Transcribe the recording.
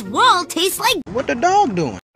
This wall tastes like... What the dog doing?